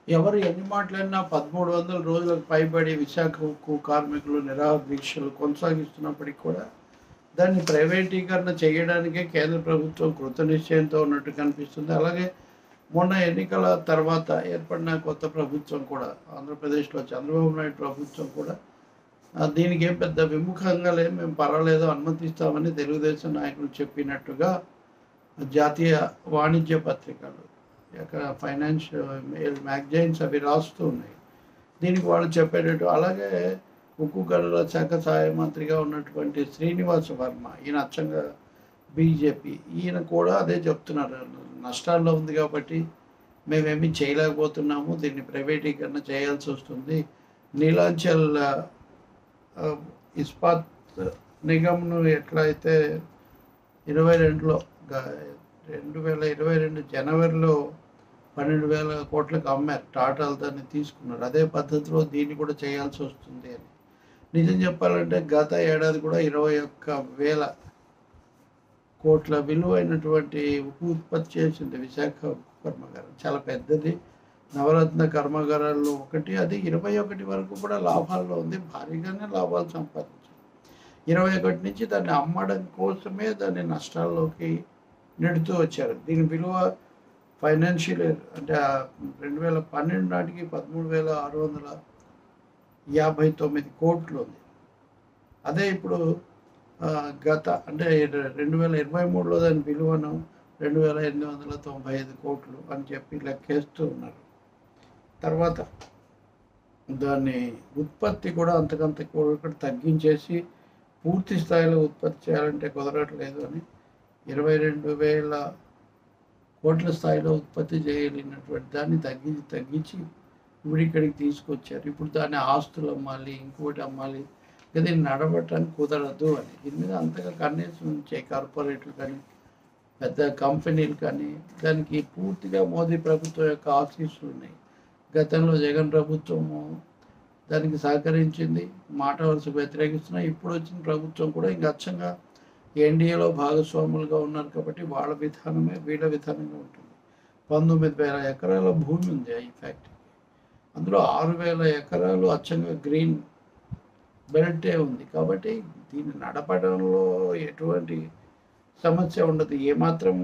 ఎవరు ఎన్ని మాట్లాడినా 1300 రోజులకు పైబడి విశాఖ ఉక్కు కార్మికులు నిరాహార దీక్షలు కొనసాగిస్తున్నప్పటికీ కూడా దాన్ని ప్రైవేటీకరణ చేయడానికే కేంద్ర ప్రభుత్వం కృతనిశ్చయంతో ఉన్నట్టు కనిపిస్తుంది. అలాగే మొన్న ఎన్నికల తర్వాత ఏర్పడిన కొత్త ప్రభుత్వం కూడా ఆంధ్రప్రదేశ్లో చంద్రబాబు నాయుడు ప్రభుత్వం కూడా దీనికి ఏం పెద్ద విముఖంగా లేదు, మేము పర్వాలేదు అనుమతిస్తామని తెలుగుదేశం నాయకులు చెప్పినట్టుగా జాతీయ వాణిజ్య పత్రికలు అక్కడ ఫైనాన్షియల్ మ్యాగజైన్స్ అవి రాస్తూ ఉన్నాయి. దీనికి వాళ్ళు చెప్పేటట్టు అలాగే ఉక్కు గనుల శాఖ సహాయ మంత్రిగా ఉన్నటువంటి శ్రీనివాస వర్మ, ఈయన అచ్చంగా బీజేపీ, ఈయన కూడా అదే చెప్తున్నారు. నష్టాల్లో ఉంది కాబట్టి మేమేమీ చేయలేకపోతున్నాము, దీన్ని ప్రైవేటీకరణ చేయాల్సి వస్తుంది. నీలాంచల్ ఇస్పాత్ నిగమ్ను ఎట్లయితే 22లో 2022 జనవరిలో 12,000 కోట్లకు అమ్మారు, టాటాలు దాన్ని తీసుకున్నారు. అదే పద్ధతిలో దీన్ని కూడా చేయాల్సి వస్తుంది అని. నిజం చెప్పాలంటే గత ఏడాది కూడా 21,000 కోట్ల విలువైనటువంటి ఉక్కు ఉత్పత్తి చేసింది విశాఖ ఉక్కు కర్మాగారం. చాలా పెద్దది, నవరత్న కర్మాగారాల్లో ఒకటి. అది 21 వరకు కూడా లాభాల్లో ఉంది, భారీగానే లాభాలు సంపాదించింది. 21 నుంచి దాన్ని అమ్మడం కోసమే దాన్ని నష్టాల్లోకి నెడుతూ వచ్చారు. దీని విలువ ఫైనాన్షియల్ ఇయర్ అంటే 2012 నాటికి 13,659 కోట్లు ఉంది. అదే ఇప్పుడు గత అంటే 2023లో దాని విలువను 2,895 కోట్లు అని చెప్పి లెక్కేస్తూ ఉన్నారు. తర్వాత దాన్ని ఉత్పత్తి కూడా అంతకంత కూడా తగ్గించేసి పూర్తి స్థాయిలో ఉత్పత్తి చేయాలంటే కుదరట్లేదు అని 22,000 కోట్ల స్థాయిలో ఉత్పత్తి చేయలేనటువంటి దాన్ని తగ్గించి ఇప్పుడు ఇక్కడికి తీసుకొచ్చారు. ఇప్పుడు దాన్ని ఆస్తులు అమ్మాలి, ఇంకోటి అమ్మాలి, ఇది నడవటానికి కుదరదు అని. దీని మీద అంతగా కన్నేసి ఉంచే కార్పొరేట్లు కానీ పెద్ద కంపెనీలు కానీ దానికి పూర్తిగా మోదీ ప్రభుత్వం యొక్క ఆశీస్సులు ఉన్నాయి. గతంలో జగన్ ప్రభుత్వము దానికి సహకరించింది, మాట వరుస వ్యతిరేకిస్తున్నా. ఇప్పుడు వచ్చిన ప్రభుత్వం కూడా ఇంకా అచ్చంగా ఎన్డీఏలో భాగస్వాములుగా ఉన్నారు కాబట్టి వాళ్ళ విధానమే వీళ్ళ విధానంగా ఉంటుంది. 19,000 ఎకరాల భూమి ఉంది ఈ ఫ్యాక్టరీకి. అందులో 6,000 ఎకరాలు అచ్చంగా గ్రీన్ బెల్టే ఉంది. కాబట్టి దీన్ని నడపడంలో ఎటువంటి సమస్య ఉండదు. ఏమాత్రం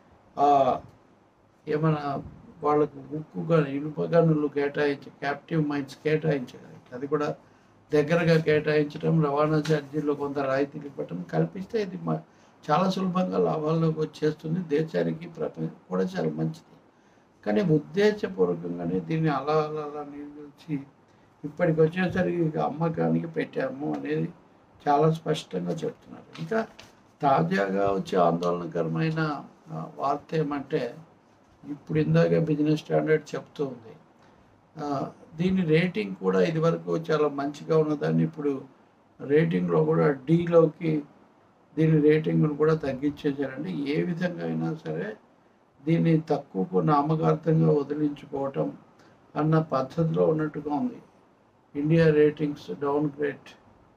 ఏమైనా వాళ్ళకు ఉక్కు కానీ ఇనుప గనులు క్యాప్టివ్ మైన్స్ కేటాయించగలిగితే అది కూడా దగ్గరగా కేటాయించడం, రవాణా ఛార్జీల్లో కొంత రాయితీలు ఇవ్వటం కల్పిస్తే ఇది చాలా సులభంగా లాభాల్లోకి వచ్చేస్తుంది. దేశానికి కూడా చాలా మంచిది. కానీ ఉద్దేశపూర్వకంగానే దీన్ని అలా నిలిచి ఇప్పటికి వచ్చేసరికి అమ్మకానికి పెట్టాము అనేది చాలా స్పష్టంగా చెప్తున్నారు. ఇంకా తాజాగా వచ్చే ఆందోళనకరమైన వార్త ఏమంటే, ఇప్పుడు ఇందాక బిజినెస్ స్టాండర్డ్ చెప్తూ ఉంది, దీని రేటింగ్ కూడా ఇదివరకు చాలా మంచిగా ఉన్నదాన్ని ఇప్పుడు రేటింగ్లో కూడా డీలోకి దీని రేటింగ్ను కూడా తగ్గించేశారండి. ఏ విధంగా అయినా సరే దీన్ని తక్కువకు నామకార్థంగా వదిలించుకోవటం అన్న పద్ధతిలో ఉన్నట్టుగా ఉంది. India ratings downgrade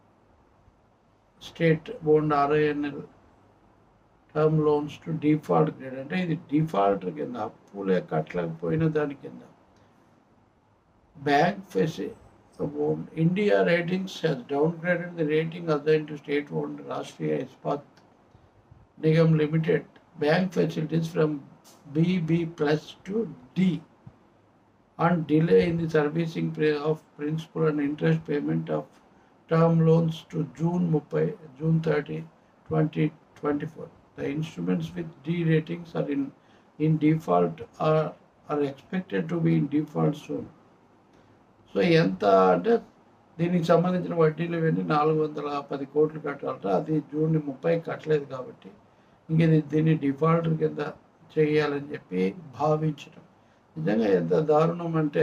state owned RINL term loans to default grade. అంటే ఇది డిఫాల్ట్ కింద, అప్పులే కట్టలేకపోయిన దాని కింద. Bank India ratings has downgraded the rating assigned to state-owned Rashtriya Ispat Nigam Limited bank facilities from BB+ to D on delay in the servicing of principal and interest payment of term loans to June 30, 2024. The instruments with D ratings are in default are expected to be in default soon. So ఎంత అంటే దీనికి సంబంధించిన వడ్డీలు ఇవన్నీ 410 కోట్లు కట్టాలట. అది June 30 కట్టలేదు కాబట్టి ఇంక దీన్ని డిఫాల్టర్ కింద చేయాలని చెప్పి భావించడం నిజంగా ఎంత దారుణం అంటే,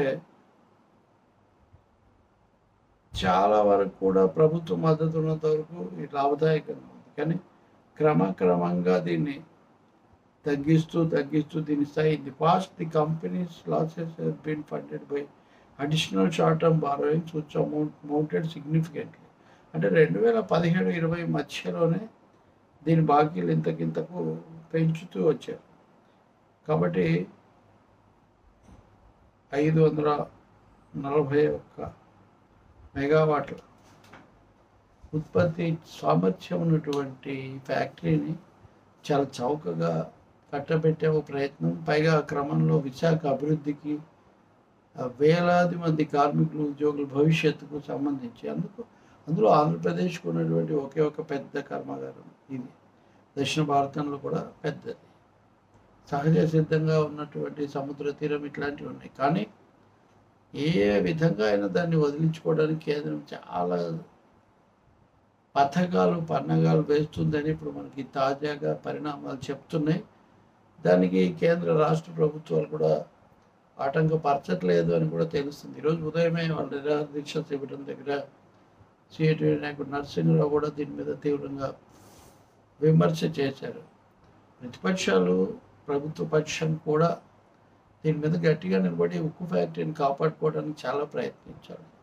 చాలా వరకు కూడా ప్రభుత్వ మద్దతు ఉన్నంత వరకు ఇది లాభదాయకంగా ఉంది. కానీ క్రమక్రమంగా దీన్ని తగ్గిస్తూ దీని స్థాయి. In the past the companies losses have been funded by additional short term borrowings which mounted significantly. అంటే 2017-20 మధ్యలోనే దీని బాకీలు ఇంతకింతకు పెంచుతూ వచ్చారు. కాబట్టి 541 మెగావాట్ల ఉత్పత్తి సామర్థ్యం ఉన్నటువంటి ఫ్యాక్టరీని చాలా చౌకగా కట్టబెట్టే ఒక ప్రయత్నం. పైగా ఆ క్రమంలో విశాఖ అభివృద్ధికి వేలాది మంది కార్మికులు, ఉద్యోగుల భవిష్యత్తుకు సంబంధించి అందులో ఆంధ్రప్రదేశ్కు ఉన్నటువంటి ఒకే ఒక పెద్ద కర్మాగారం ఇది. దక్షిణ భారతంలో కూడా పెద్దది. సహజ సిద్ధంగా ఉన్నటువంటి సముద్ర తీరం ఇట్లాంటివి ఉన్నాయి. కానీ ఏ విధంగా అయినా దాన్ని వదిలించుకోవడానికి కేంద్రం చాలా పన్నగాలు వేస్తుందని ఇప్పుడు మనకి తాజాగా పరిణామాలు చెప్తున్నాయి. దానికి కేంద్ర రాష్ట్ర ప్రభుత్వాలు కూడా ఆటంకపరచట్లేదు అని కూడా తెలుస్తుంది. ఈరోజు ఉదయమే వాళ్ళ నిరాహార దీక్ష శిబిరం దగ్గర సిఐటియు నాయకుడు నరసింహరావు కూడా దీని మీద తీవ్రంగా విమర్శ చేశారు. ప్రతిపక్షాలు, ప్రభుత్వ పక్షం కూడా దీని మీద గట్టిగా నిలబడి ఉక్కు ఫ్యాక్టరీని కాపాడుకోవడానికి చాలా ప్రయత్నించారు.